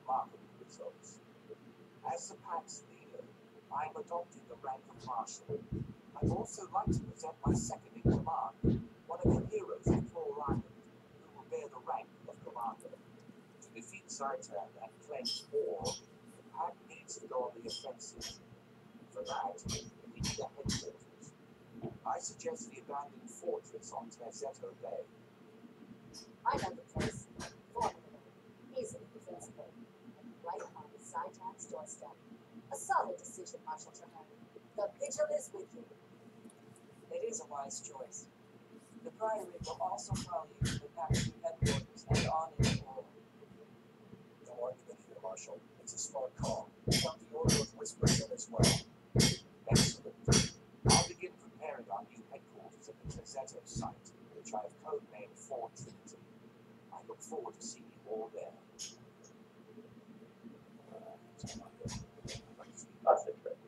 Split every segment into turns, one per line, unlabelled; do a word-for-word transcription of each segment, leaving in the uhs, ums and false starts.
remarkable results. As the pack's leader, I'm adopting the rank of Marshal. I'd also like to present my second in command, one of the heroes of Floor Island, who will bear the rank of Commander. To defeat Zartan and cleanse war, the pack needs to go on the offensive. For that, we need a headquarters. I suggest the abandoned fortress on Terzetto Bay.
I know the place. Formidable, easily defensible, and right on Zartan's doorstep. A solid decision, Marshal Traherne. The vigil is with you.
It is a wise choice. The Priory will also follow you to the Pack's headquarters and on into war.
No argument here, Marshal. It's a smart call. Got the order of whispers in as well. Excellent. I'll begin preparing our new headquarters at the Terzetto site, which I have codenamed Fort Trinity. I look forward to seeing you all there.
That's the trick.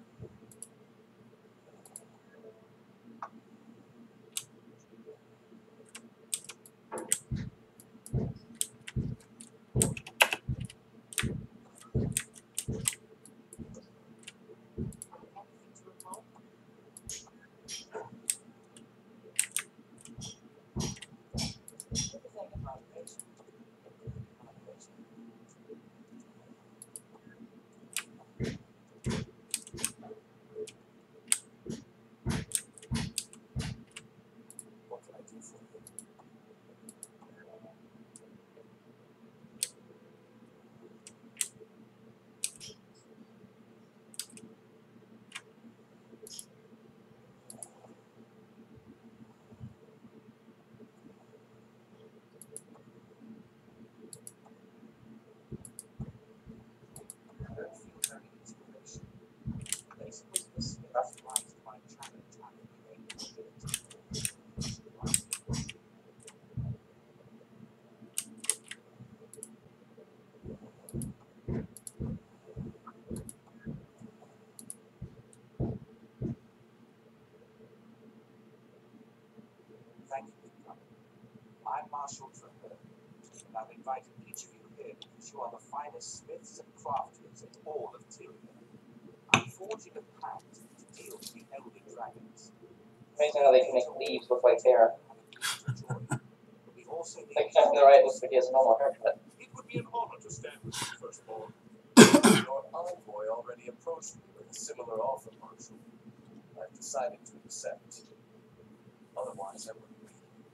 Thank you for coming. I'm Marshal Traherne, and I've invited each of you here because you are the finest smiths and crafters in all of Tyria. I'm forging a pact to deal with the elder dragons.
Amazing how they can make leaves look like hair.
We also need
Like Captain the Right looks like he has a normal haircut.
It would be an honor to stand with you, firstborn. Your envoy already approached me with a similar offer, Marshal. I've decided to accept. Otherwise, I wouldn't be.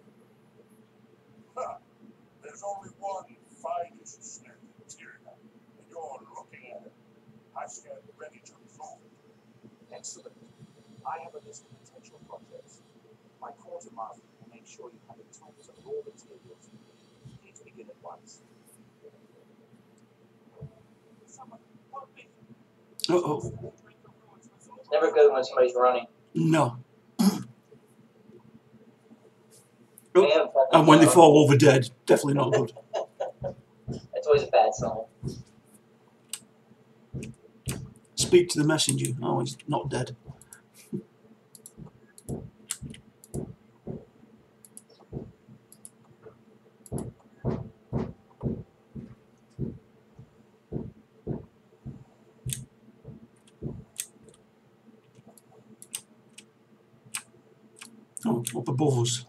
Huh. There's only one finest smith in Tyria, and you're looking at it. I stand ready to prove it. Excellent. I have a list of potential projects. My quartermaster will make sure you have the tools and raw materials you need. Please begin at once. Someone, help me.
Uh oh.
It's never good when somebody's running.
No.
They haven't felt
And when they
that
fall over dead, definitely not good.
That's always a bad sign.
Speak to the messenger. Oh, he's not dead. Oh, up above us.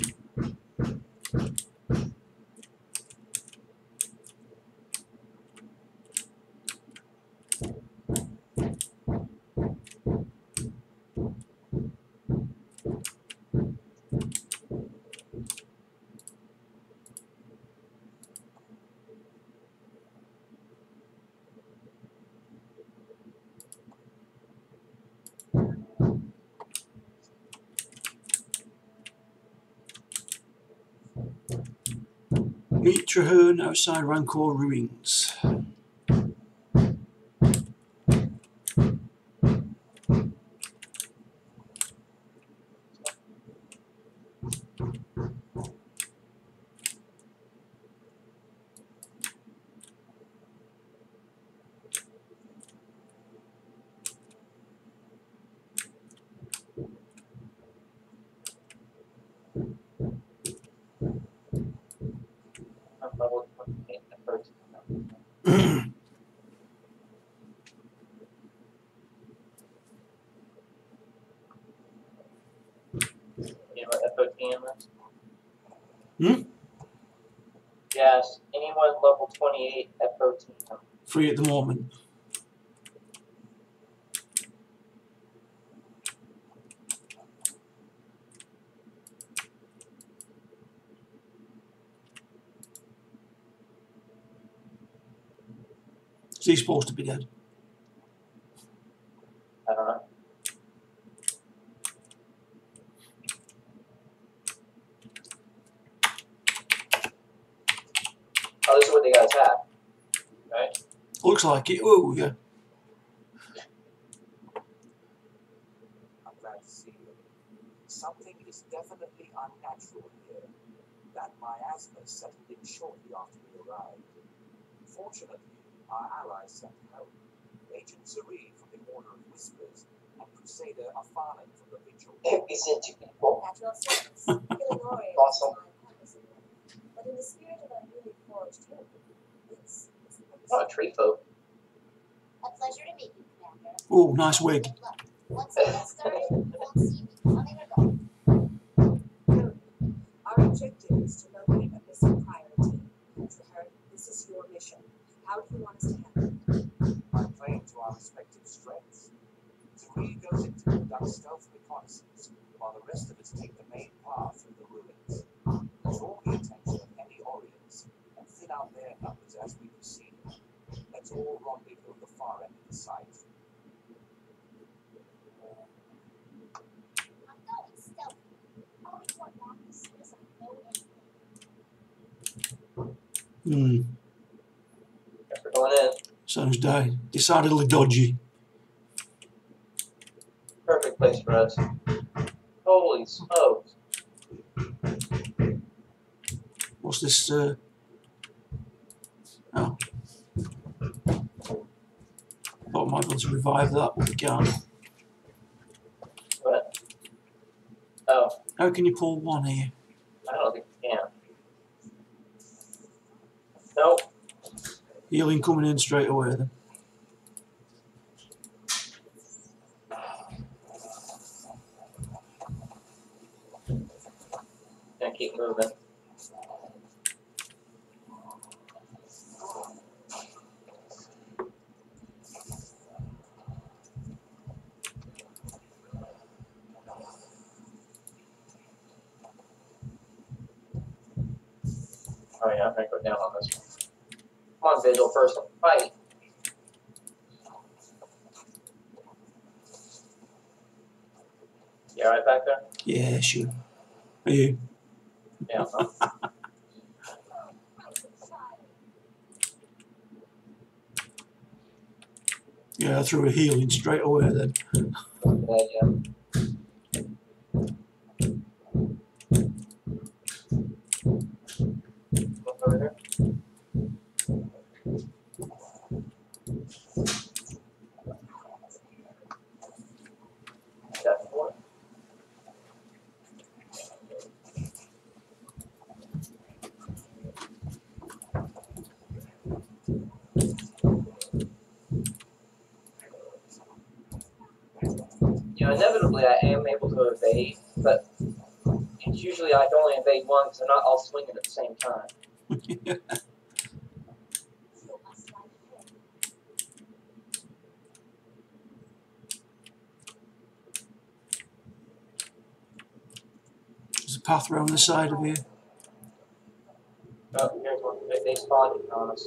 Meet Traherne outside Rancor ruins.
thirteen.
Hmm?
Yes, anyone level twenty-eight at thirteen.
Free at the moment. Is he supposed to be dead?
I don't know. Oh, this is what they got attacked. Right?
Looks like it. Oh, yeah.
I'm glad to see you. Something is definitely unnatural here. That miasma settled in shortly after we arrived. Fortunately, our allies sent help. Agent Zuri from the Order of Whispers and Crusader Afanan from the Vigil.
We sent two people.
Natural service. Illinois
Awesome.
but in the spirit of our newly forged hope, it's, it's
Not a tree folk.
a pleasure to meet you, Commander.
Oh, nice wig.
Look, once we get started, you won't see me coming or going. Our objective is to locate a missing priority. Traherne, this is your mission. How do you want us to handle it?
By playing to our respective strengths. Zuri goes in to conduct stealth reconnaissance, while the rest of us take the main path through the ruins. Draw the attention of any Orients and thin out their numbers as we proceed. Let's all rendezvous at the far end of the site.
I'm going stealthy. I'll report back as soon as I know anything.
Hmm.
Guess we're going in.
Sounds di- decidedly dodgy.
Perfect place for us. Holy smokes.
What's this? Uh... Oh. Thought I might be able to revive that, but we can't.
What? Oh,
How can you pull one here?
I don't think we can. Nope.
Healing coming in straight away then.
Gonna keep moving. Oh yeah, I'm gonna go down on this one. Come on, visual person, fight. You alright back there?
Yeah, sure. Are you?
Yeah.
Yeah, I threw a healing straight away then.
Good idea. Look over there. Got four. You know, inevitably I am able to evade, but it's usually I can only evade one because they're not all swinging at the same time.
There's a path around the side of here.
Oh, here's one. They, they spawned it on us.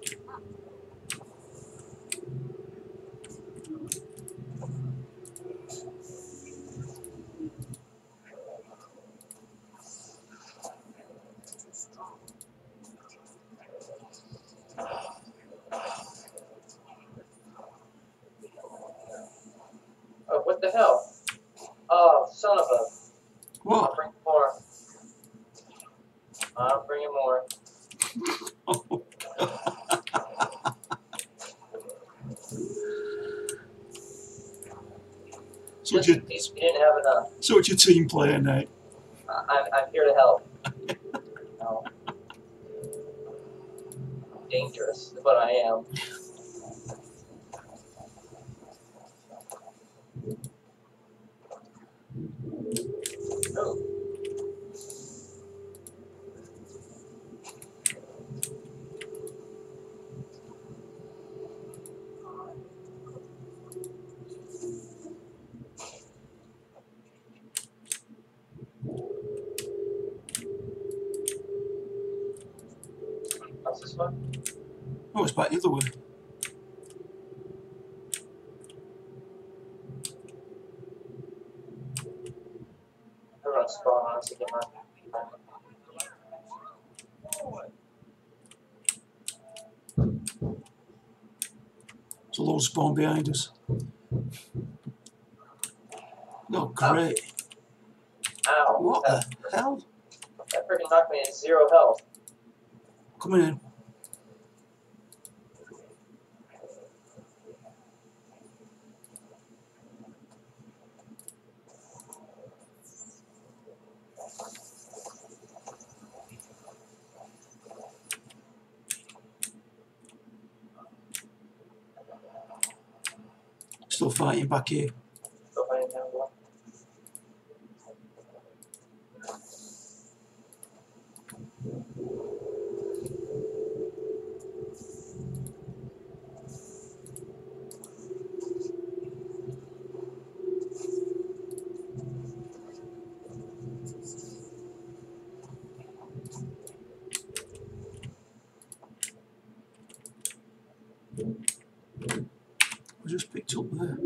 Oh, what the hell? Oh, son of a... I'll
What?
bring more. I'll bring more.
So
Just
you,
in case we didn't have enough.
so it's your team player now.
I, I'm, I'm here to help. No. Dangerous is what I am. Oh.
Oh, it's back the other way.
I'm gonna spawn once again.
There's a load spawn behind us. Oh, great.
Ow.
What
That,
the hell?
that freaking knocked me at zero health.
Coming in. Still fighting back here.
Still fighting down below.
I just picked up there.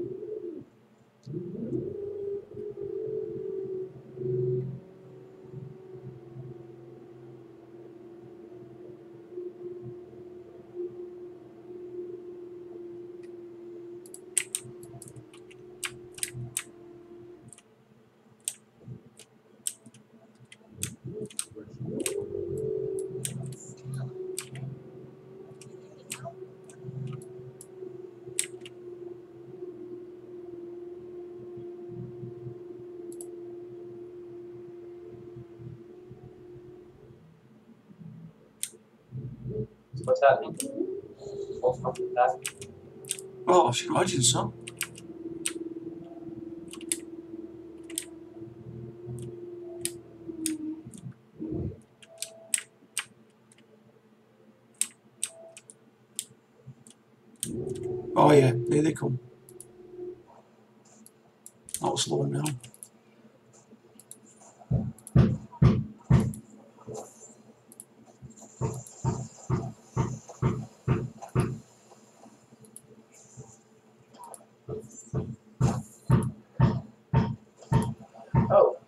So what's happening? Both coming back.
Oh, I should imagine so. Oh yeah, there they come. I'll slow them down.
Oh.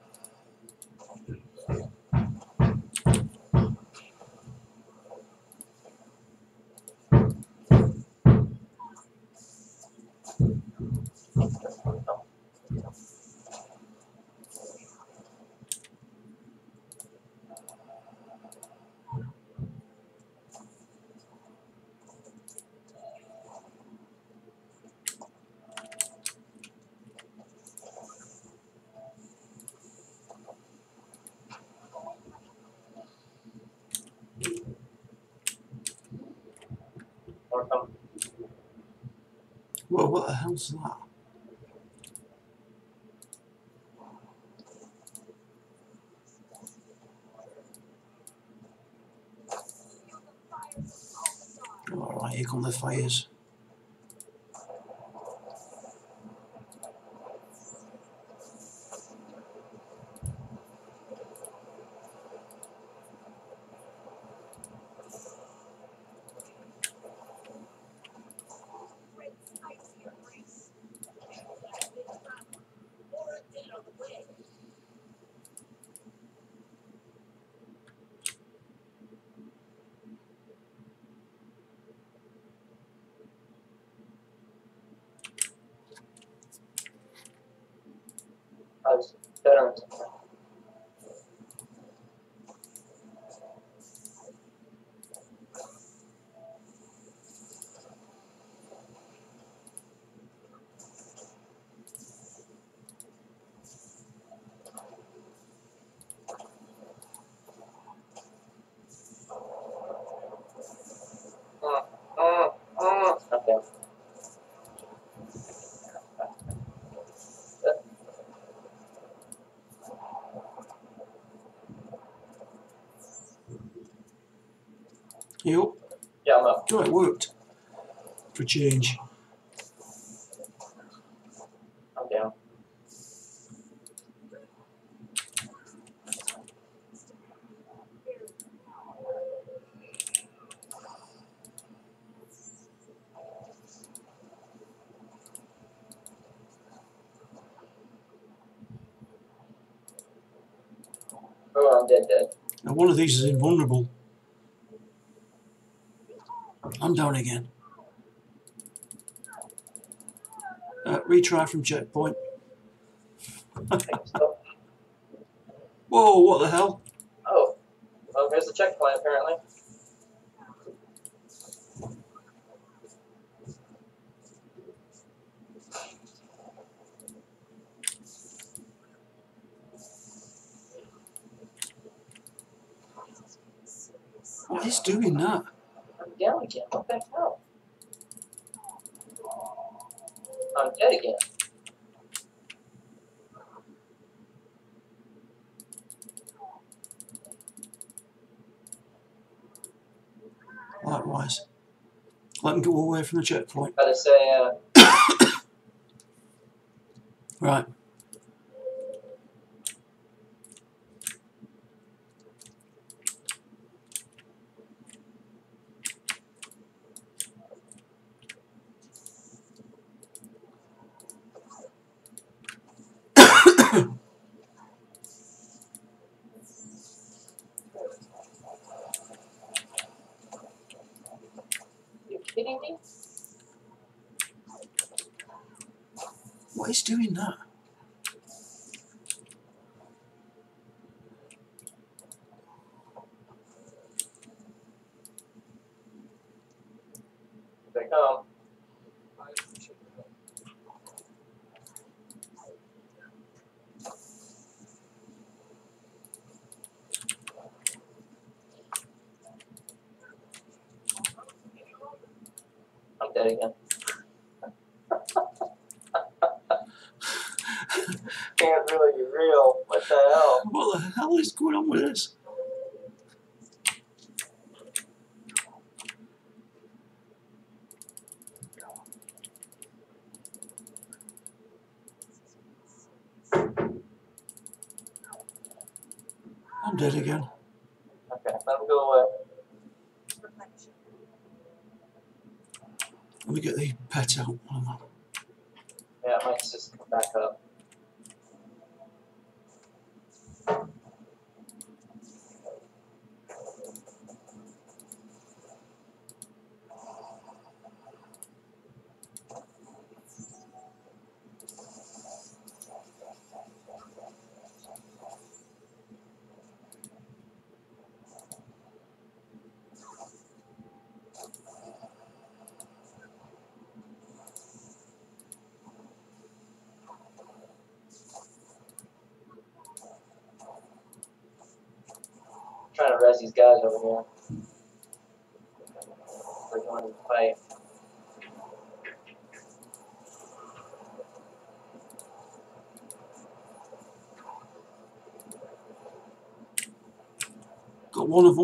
More coming.
Whoa, what the hell's that? Alright, here come the fires.
I was better. Mm, mm, mm. Okay.
You up?
Yeah, I'm up.
Oh, it worked. For a change.
I'm down. Oh, I'm dead, dead.
Now one of these is invulnerable. I'm down again. Uh, retry from checkpoint.
I think so.
Whoa, what the hell?
Oh, well, here's the checkpoint apparently.
What is doing that?
I'm down again. What the hell? I'm dead again.
Likewise. Let them go away from the checkpoint.
Gotta say, uh,
Right.
you kidding me?
What is doing that?
Here they come.
I appreciate the help.
I'm dead again. Can't really be real. What the hell?
What the hell is going on with this? I'm dead again.
Okay, let him go away.
Reflection.
Let me get the pet out. Hang on.
Yeah, I might just come back up. Trying to res these guys over here. They're going to fight.
Got one of them.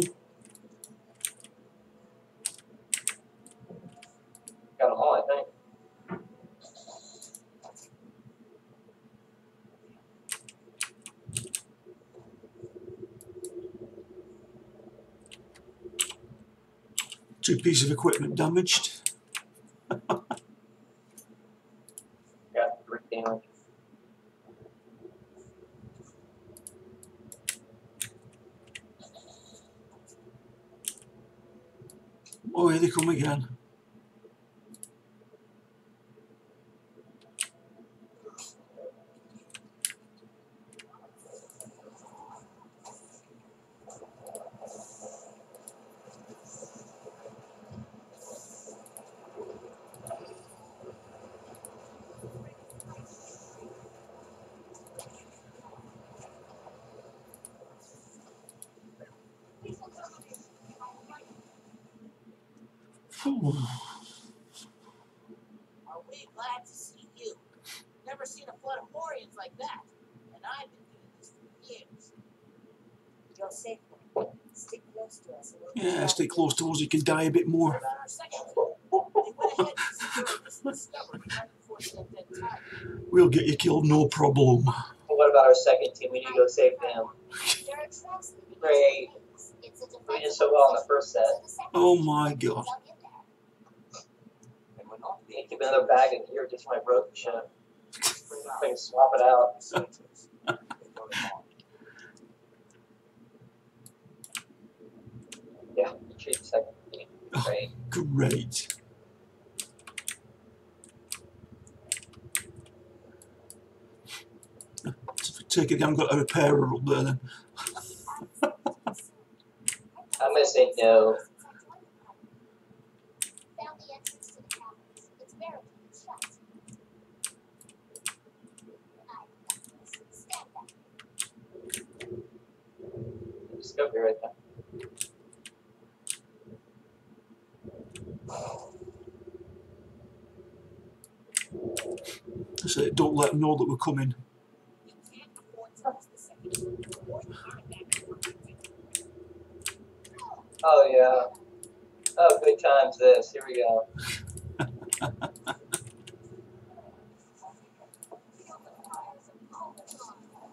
Got them all, I think.
Two pieces of equipment damaged.
Got three damage.
Oh, here they come again. Phew.
Are we glad to see you? Never seen a flood of Morians like that. And I've been doing this for years.
You're safe. Stick close to us. And we'll
Yeah, stay close to us. You can die a bit
What
more.
about our second team? They went ahead and destroyed this discovery right before the end of time.
We'll get you killed, no problem.
Well, what about our second team? We need to go save them.
There are traps leading into
Great.
the maze. It's a
We did
defensible
so well in the
position.
first set.
So the second
Oh
team
my
will be
god.
dug in there.
And we're not
Need to give me another bag of gear just when I broke the ship. I can swap it out.
researchers. They're going on.
Great. Take it, I haven't got a repairer up there then.
I'm gonna say no.
Found the entrance to the caverns. It's barricaded shut. I got this. Stand back.
Just go here right now.
So don't let them know that we're coming.
We can't afford to lose the second. Or the artifact will protect it.
Oh yeah. Oh, good times this. Here we go.
Feel the fires of Albatross.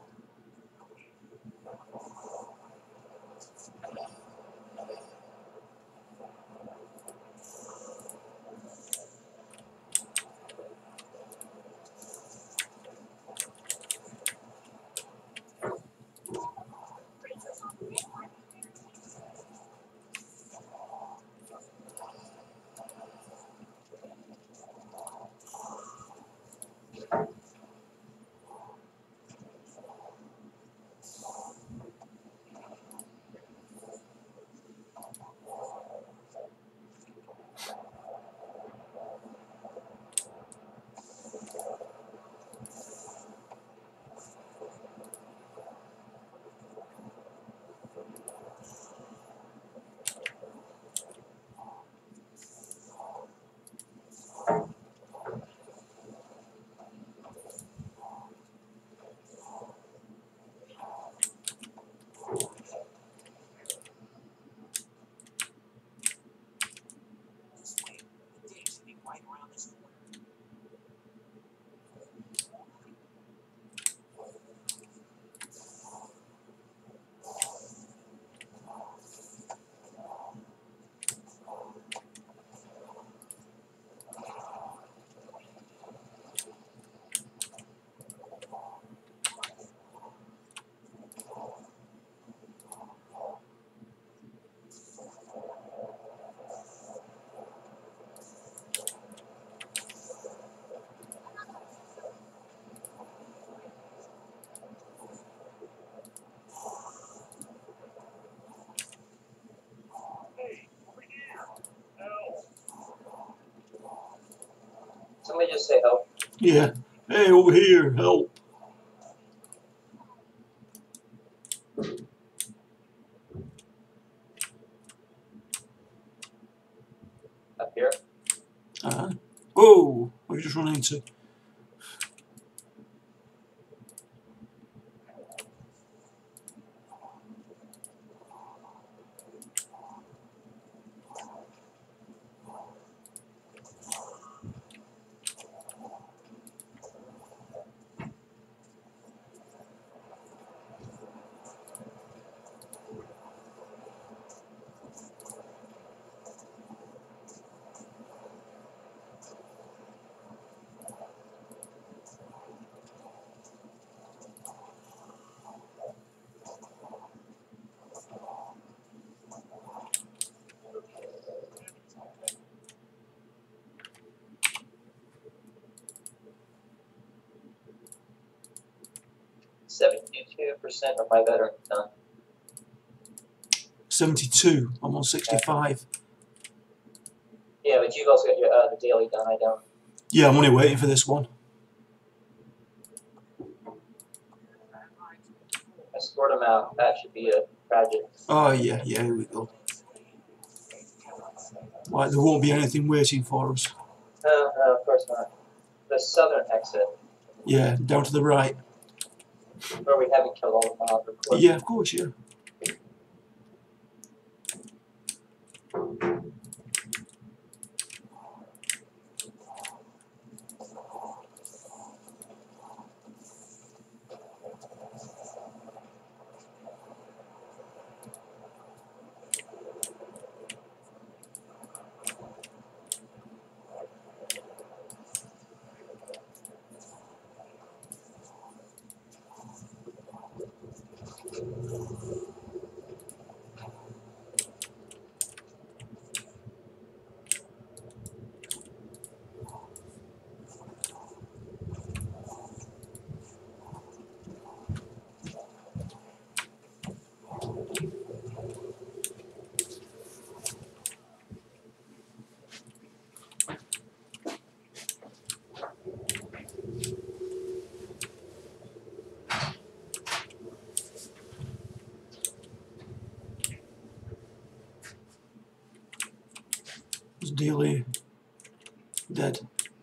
This way. The dig should be right around this corner. Hey, over here. Help.
Somebody just say help.
Yeah. Hey, over here, help.
Up here.
Uh, oh, what have you just run into?
Seventy-two percent of my veterans done.
seventy-two. I'm on sixty-five.
Yeah, but you've also got your uh, the daily done. I don't.
Yeah, I'm only waiting for this one.
I scored them out. That should be a tragic.
Oh, yeah, yeah, here we go. Right, there won't be anything waiting for us.
No, no, of course not. The southern exit,
Yeah, down to the right.
where we haven't killed all the mobs, of course.
Yeah, of course, yeah. the deal here? Dead.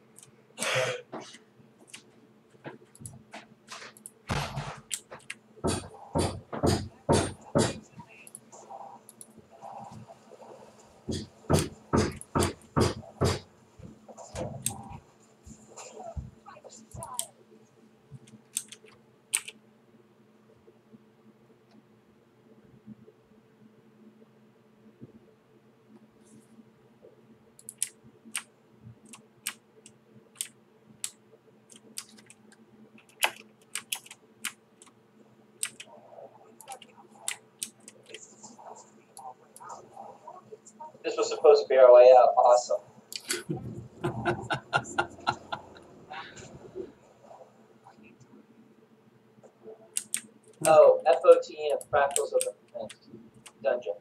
This was supposed to be our way out. Awesome. Oh, F O T M, Fractals of the Dungeon.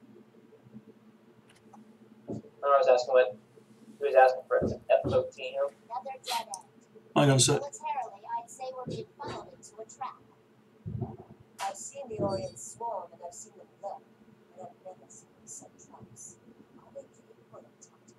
I was asking what he was asking for. F O T M.
Another dead end.
Hang on a sec.
Militarily, I'd say we're being funneled into a trap. I've seen the Orient swarm and I've seen them lurk, but I've never seen them set traps. I'll make you put them tight.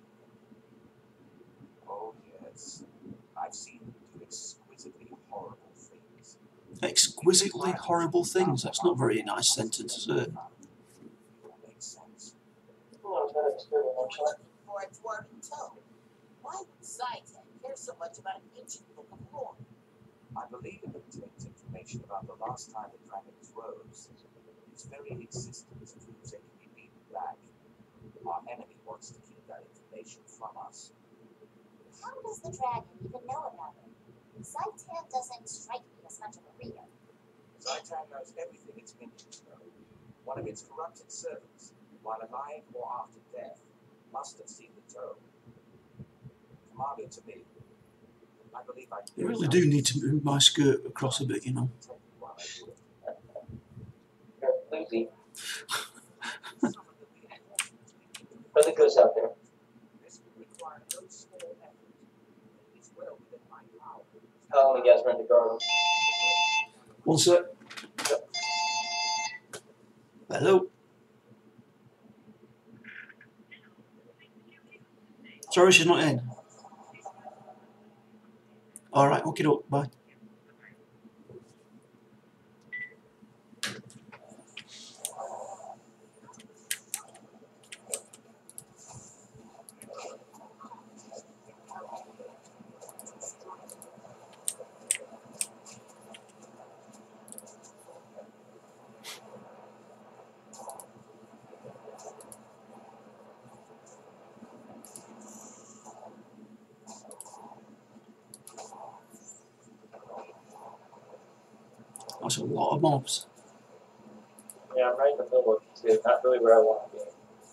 Oh, yes. I've seen them do exquisitely horrible things.
Exquisitely horrible things. That's not a very nice sentence, is it?
Makes sense.
Oh, I've got experience actually.
For a dwarven tome. Why would Scythe care so much about an ancient book of lore?
I believe it contains information about the last time the dragons rose. Its very existence proves they can be beaten back. Our enemy wants to keep that information from us.
How does the dragon even know about it? Scythe doesn't strike me as much of a reader.
Zaitan knows everything its minions know. One of its corrupted servants, while alive or after death, must have seen the tome. Commander to me. I believe I
I really do need to move my skirt across a bit, you know.
You're floozy. Really goes out there.
This would require no small effort. It's well within my power.
How long you guys run to guard?
One sec. Hello. Sorry, she's not in. Alright, okay, bye. That's a lot of mobs.
Yeah, I'm right in the middle of it too. Not really where I want to be.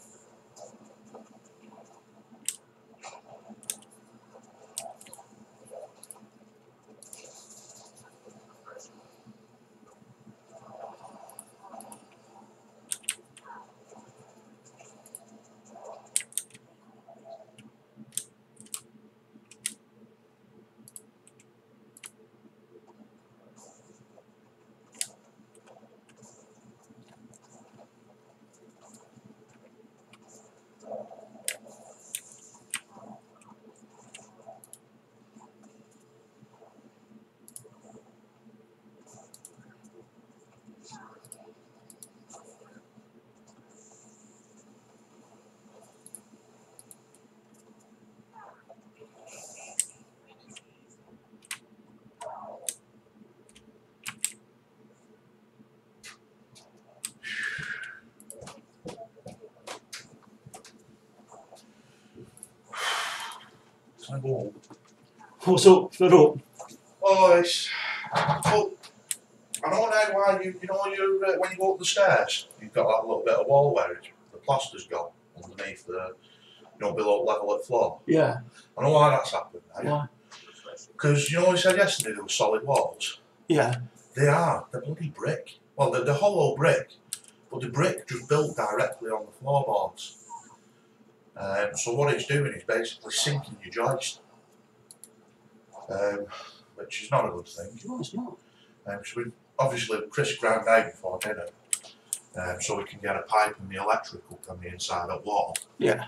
I go.
What's up? Fed up?
Oh, it's. Oh, I don't know why you. You know, you uh, when you go up the stairs, you've got that little bit of wall where it's, the plaster's gone underneath the, you know, below level of floor.
Yeah.
I know why that's happened. Right?
Why?
Because you know, we said yesterday there were solid walls.
Yeah.
They are. They're bloody brick. Well, they're, they're hollow brick, but the brick just built directly on the floorboards. Um, so what it's doing is basically sinking your joist, um, which is not a good thing.
No, it's not.
Um, so we obviously Chris ground out before dinner, um, so we can get a pipe and the electric up on the inside of the wall.
Yeah.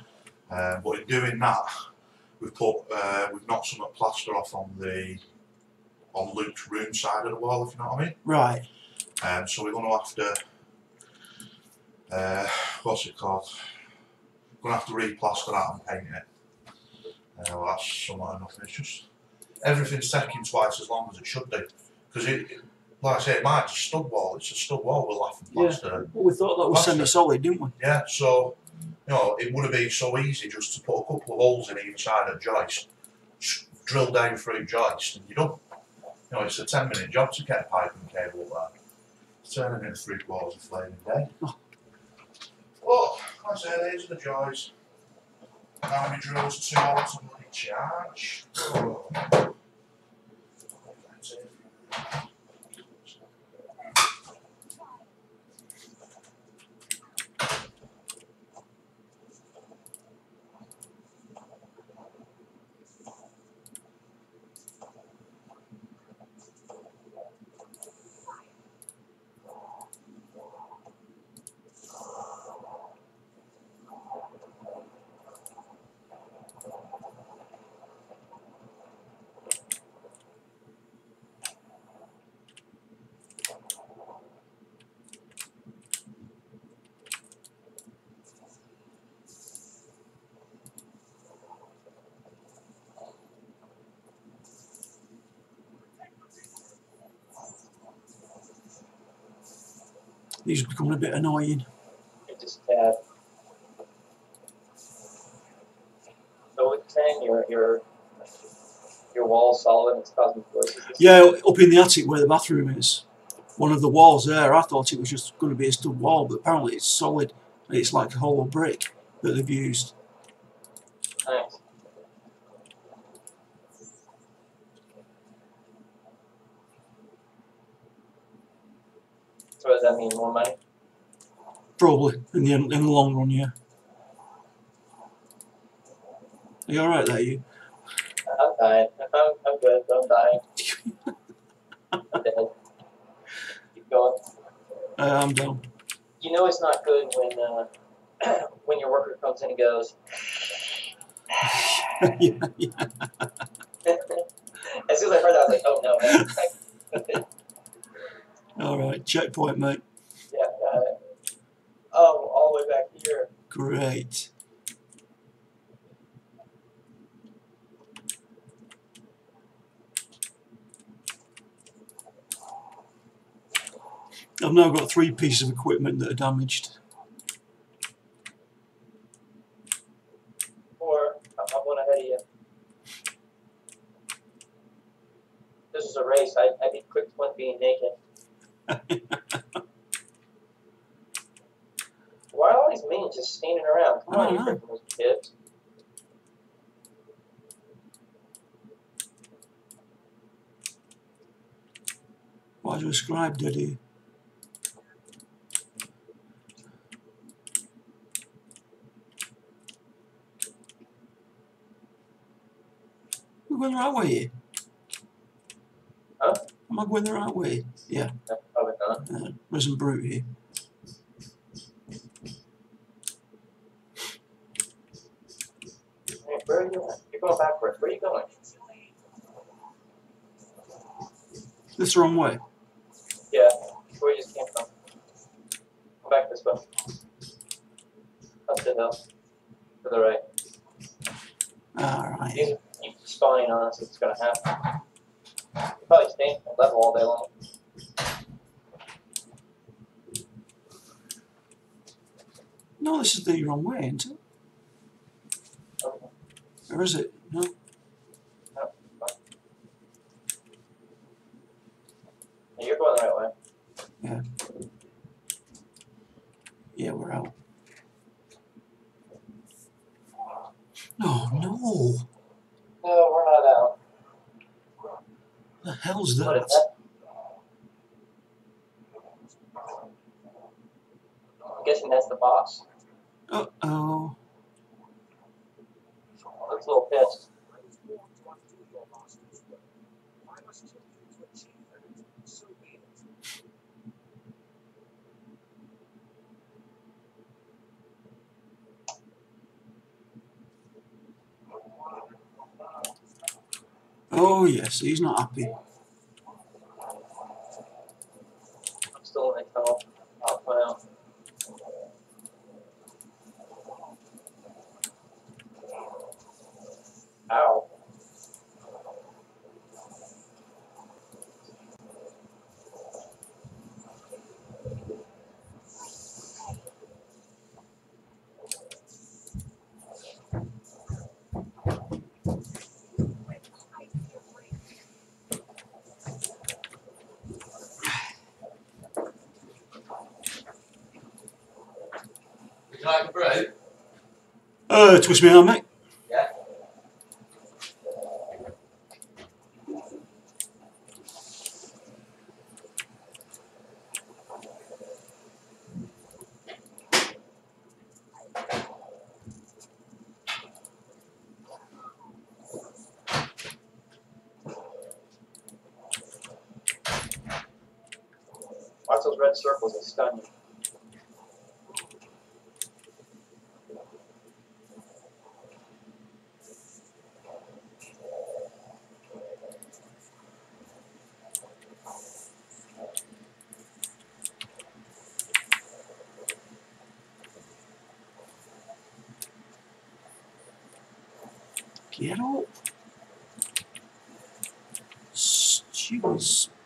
Um, but in doing that, we've put uh, we've knocked some plaster off on the on Luke's room side of the wall, if you know what I mean.
Right.
Um, so we're going to have to uh, what's it called? We're going to have to replaster that and paint it. Uh, well, that's somewhat enough. It's just everything's taking twice as long as it should do, because it, it, like I say, it might be a stud wall. It's a stud wall with laughing plaster.
Well, we thought that was
Plaster.
semi-solid, didn't we?
Yeah, so you know, it would have been so easy just to put a couple of holes in either side of the joist, drill down through joist, and you're done. You know, it's a ten minute job to get a pipe and cable up there. It's turning into three quarters of flaming day.
Oh.
Well, like I say, these are the joys. How many drills? Two hours to bloody charge. Oh. That's it.
These are becoming a bit annoying.
It just uh, so it's saying your your your wall's solid and it's causing voices.
Yeah, up in the attic where the bathroom is, one of the walls there, I thought it was just going to be a stud wall, but apparently it's solid. It's like a hollow brick that they've used.
Nice. So does that mean more money?
Probably in the in the long run, yeah. Are you all right there, you?
I'm dying. I'm, I'm good. I'm dying. I'm dead. Keep going.
Uh, I'm down.
You know it's not good when uh, when your worker comes in and goes.
Yeah, yeah.
As soon as I heard that, I was like, oh no, man.
All right, checkpoint, mate.
Yeah, got it. Oh, all the way back here.
Great. I've now got three pieces of equipment that are damaged.
Or I'm one ahead of you. This is a race. I, I'd be quick to being naked. Why are all these minions just standing around? Come on, you freaking those kids.
Why do you ascribe, did he? We're going the right way here.
Huh?
Am I going the right way? Yeah.
No, probably not.
Uh, there's some brute here.
Hey, where are you going? You're going backwards. Where are you going?
This the wrong way.
Yeah, where you just came from. Go back this way. Up the hill. To the right.
Alright.
You keep spawning on us, it's gonna happen. You're probably staying at level all day long.
No, this is the wrong way, isn't it?
Okay.
Or is it? No.
No, fine. Yeah, you're going the right way.
Yeah. Yeah, we're out. Oh no!
No, we're not out.
The hell's
What is
that?
that? I'm guessing that's the boss.
Uh oh.
Looks a little pissed.
I was born to undo your master's will. If I must kill you to achieve that, so be it.
Oh yes, he's not happy.
I'm still in the tunnel. I'll put out. Ow.
Would you like a brew?
Uh, twist me arm, mate.
Yeah.
Watch those red circles, they stun you.
Get up. Jeez.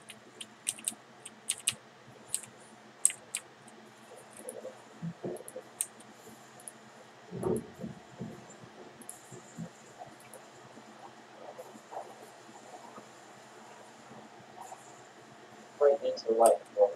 Right into the light. Well,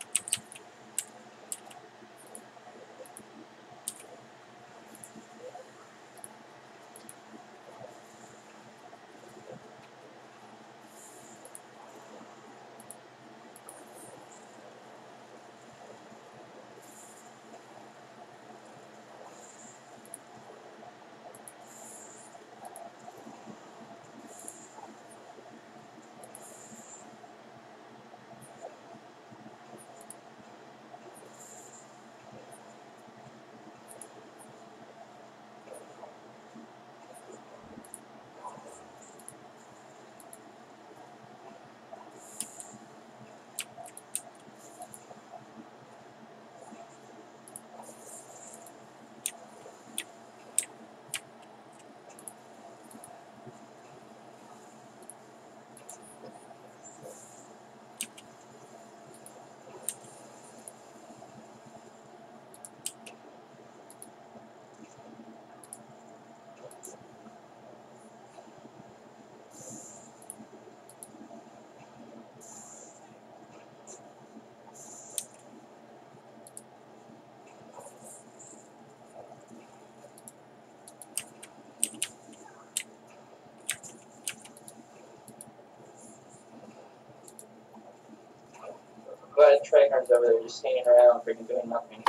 glad Traeger's over there just standing around freaking doing nothing.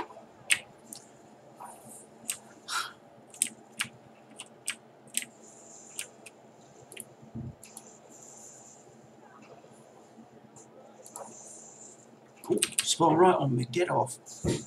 Oh, spawn right on me. Get off.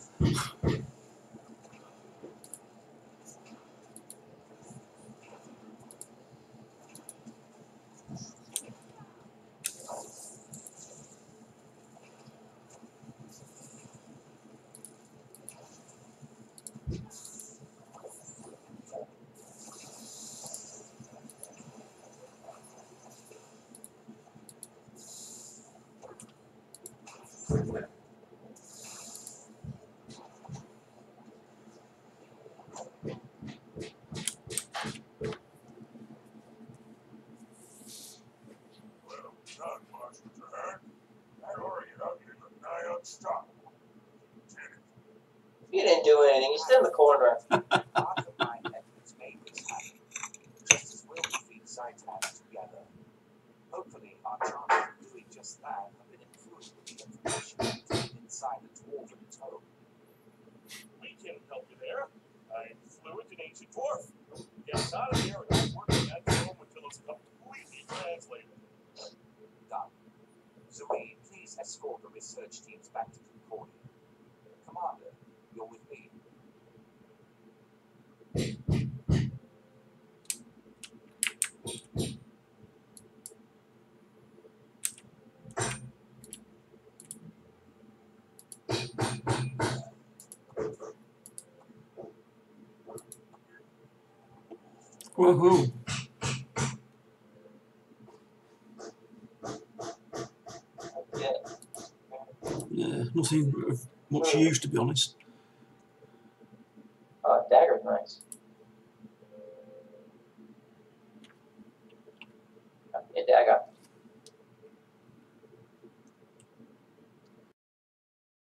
Well done, Master Traherne. That Oriental is a nigh unstoppable. Lieutenant,
You didn't do anything. You stood in the corner.
half of my efforts made this happen. Just as we'll defeat Zaitan together. Hopefully, our chances of doing just that have been improved with the information contained inside the dwarven tome.
We can help you there. I'm fluent in ancient dwarf. Get us out of here and I'll work on that film until it's completely translated.
Done. Zuri, please escort the research teams back to Concordia. Commander, you're with me.
Woohoo!
Yeah.
Yeah, nothing of much use to be honest.